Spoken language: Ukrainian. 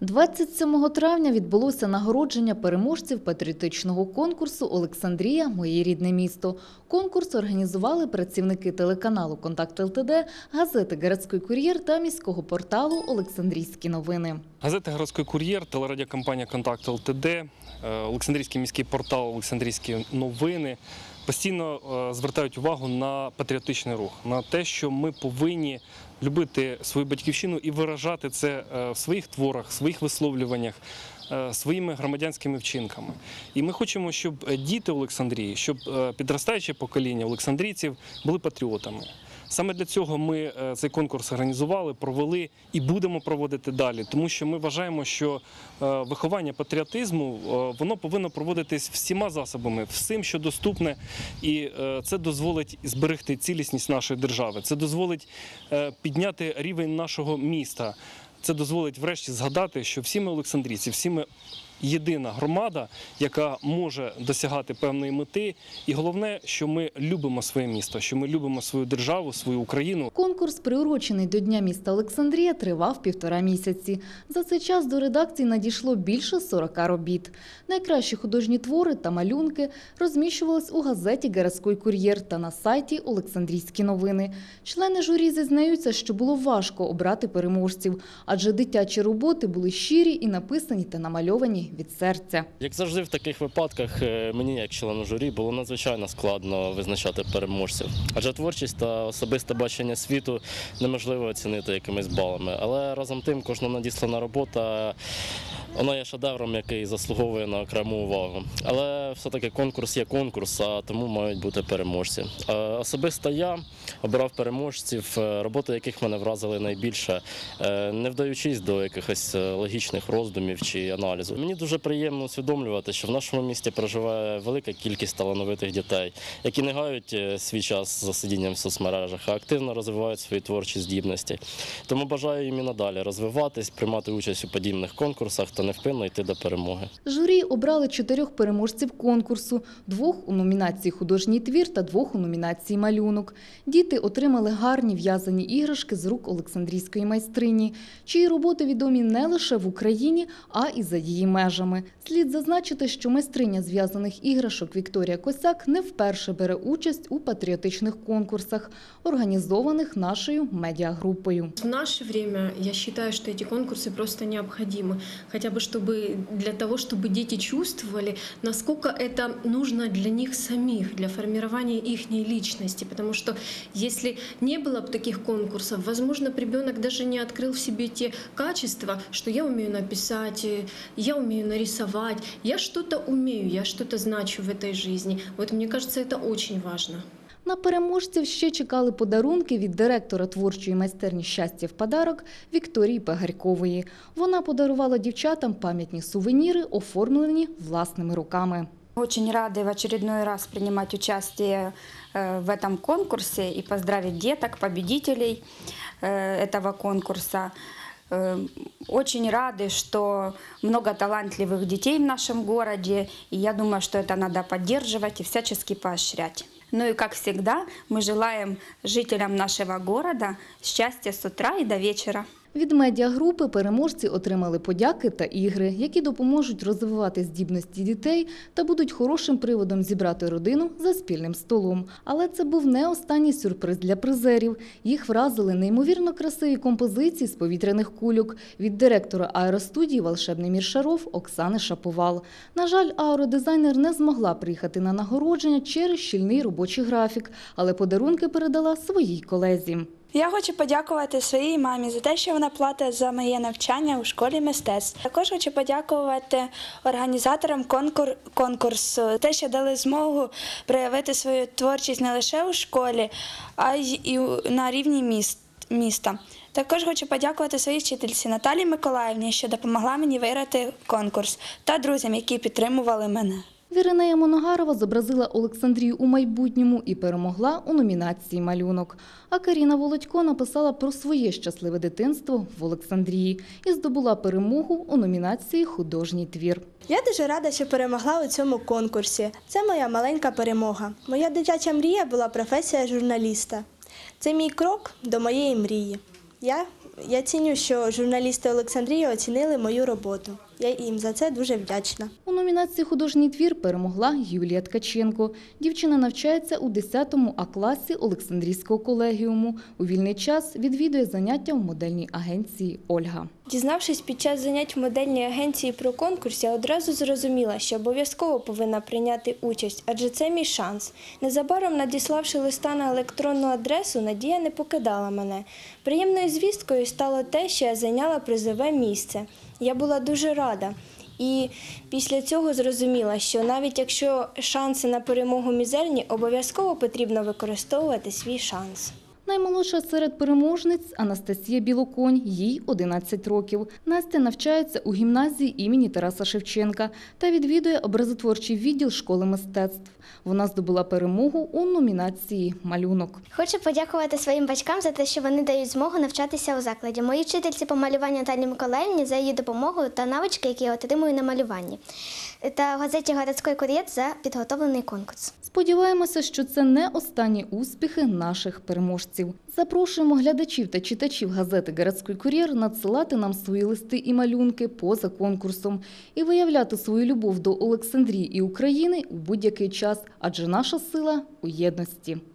27 травня відбулося нагородження переможців патріотичного конкурсу «Олександрія. Моє рідне місто». Конкурс організували працівники телеканалу «Контакт ЛТД», газети «Городський кур'єр» та міського порталу «Олександрійські новини». Газета «Городський кур'єр», телерадіокомпанія «Контакт ЛТД», Олександрійський міський портал «Олександрійські новини» постійно звертають увагу на патріотичний рух, на те, що ми повинні любити свою батьківщину і виражати це в своїх творах, в своїх висловлюваннях, своїми громадянськими вчинками. І ми хочемо, щоб діти Олександрії, щоб підростаюче покоління олександрійців були патріотами. Саме для цього ми цей конкурс організували, провели і будемо проводити далі, тому що ми вважаємо, що виховання патріотизму, воно повинно проводитись всіма засобами, всім, що доступне, і це дозволить зберегти цілісність нашої держави, це дозволить підняти рівень нашого міста, це дозволить врешті згадати, що всі ми олександрійці, всі ми єдина громада, яка може досягати певної мети. І головне, що ми любимо своє місто, що ми любимо свою державу, свою Україну. Конкурс, приурочений до Дня міста Олександрія, тривав 1,5 місяці. За цей час до редакції надійшло більше 40 робіт. Найкращі художні твори та малюнки розміщувались у газеті «Городський кур'єр» та на сайті «Олександрійські новини». Члени журі зізнаються, що було важко обрати переможців, адже дитячі роботи були щирі і написані та намальовані від серця. Як завжди в таких випадках, мені як члену журі було надзвичайно складно визначати переможців. Адже творчість та особисте бачення світу неможливо оцінити якимись балами. Але разом тим кожна надіслана робота, вона є шедевром, який заслуговує на окрему увагу. Але все-таки конкурс є конкурс, а тому мають бути переможці. Особисто я обирав переможців, роботи яких мене вразили найбільше, не вдаючись до якихось логічних роздумів чи аналізу. Мені дуже приємно усвідомлювати, що в нашому місті проживає велика кількість талановитих дітей, які не гають свій час за сидінням в соцмережах, а активно розвивають свої творчі здібності. Тому бажаю їм і надалі розвиватись, приймати участь у подібних конкурсах та невпинно йти до перемоги. Журі обрали 4 переможців конкурсу, 2 у номінації «Художній твір» та 2 у номінації «Малюнок». Діти отримали гарні в'язані іграшки з рук олександрійської майстрині, чиї роботи відомі не лише в Україні, а і за її межами. Слід зазначити, що майстриня зв'язаних іграшок Вікторія Косяк не вперше бере участь у патріотичних конкурсах, організованих нашою медіагрупою. В наше время я считаю, что эти конкурсы просто необходимы, хотя бы для того, чтобы дети чувствовали, насколько это нужно для них самих, для формирования их личности, потому что если не было бы таких конкурсов, возможно, ребенок даже не открыл в себе те качества, что я умею написать, я умею нарисовать, я что-то умею, я что-то значу в этой жизни. Вот мне кажется, это очень важно. На переможців ще чекали подарунки від директора творчої майстерні «Щастя в подарок» Вікторії Пегарькової. Вона подарувала дівчатам пам'ятні сувеніри, оформлені власними руками. Очень рады в очередной раз принимать участие в этом конкурсе и поздравить деток, победителей этого конкурса. Очень рады, что много талантливых детей в нашем городе, и я думаю, что это надо поддерживать и всячески поощрять. Ну и, как всегда, мы желаем жителям нашего города счастья с утра и до вечера. Від медіагрупи переможці отримали подяки та ігри, які допоможуть розвивати здібності дітей та будуть хорошим приводом зібрати родину за спільним столом. Але це був не останній сюрприз для призерів. Їх вразили неймовірно красиві композиції з повітряних кульок від директора аеростудії «Волшебний мір шаров» Оксани Шаповал. На жаль, аеродизайнер не змогла приїхати на нагородження через щільний робочий графік, але подарунки передала своїй колезі. Я хочу подякувати своїй мамі за те, що вона платить за моє навчання у школі мистецтв. Також хочу подякувати організаторам конкурсу, те, що дали змогу проявити свою творчість не лише у школі, а й на рівні міста. Також хочу подякувати своїй вчительці Наталії Миколаївні, що допомогла мені виграти конкурс, та друзям, які підтримували мене. Віринея Моногарова зобразила Олександрію у майбутньому і перемогла у номінації «Малюнок». А Каріна Володько написала про своє щасливе дитинство в Олександрії і здобула перемогу у номінації «Художній твір». Я дуже рада, що перемогла у цьому конкурсі. Це моя маленька перемога. Моя дитяча мрія була професія журналіста. Це мій крок до моєї мрії. Я Я ціню, що журналісти Олександрії оцінили мою роботу. Я їм за це дуже вдячна. У номінації «Художній твір» перемогла Юлія Ткаченко. Дівчина навчається у 10 А-класі Олександрійського колегіуму. У вільний час відвідує заняття в модельній агенції «Ольга». Дізнавшись під час занять в модельній агенції про конкурс, я одразу зрозуміла, що обов'язково повинна прийняти участь, адже це мій шанс. Незабаром надіславши листа на електронну адресу, надія не покидала мене. Приємною звісткою стало те, що я зайняла призове місце. Я була дуже рада. І після цього зрозуміла, що навіть якщо шанси на перемогу мізерні, обов'язково потрібно використовувати свій шанс. Наймолодша серед переможниць – Анастасія Білоконь, їй 11 років. Настя навчається у гімназії імені Тараса Шевченка та відвідує образотворчий відділ школи мистецтв. Вона здобула перемогу у номінації «Малюнок». Хочу подякувати своїм батькам за те, що вони дають змогу навчатися у закладі. Моїй вчительці по малюванню Наталії Миколаївні за її допомогу та навички, які я отримую на малюванні. Та газеті «Городський кур'єр» за підготовлений конкурс. Сподіваємося, що це не останні успіхи наших переможців. Запрошуємо глядачів та читачів газети «Городський кур'єр» надсилати нам свої листи і малюнки поза конкурсом і виявляти свою любов до Олександрії і України у будь-який час, адже наша сила у єдності.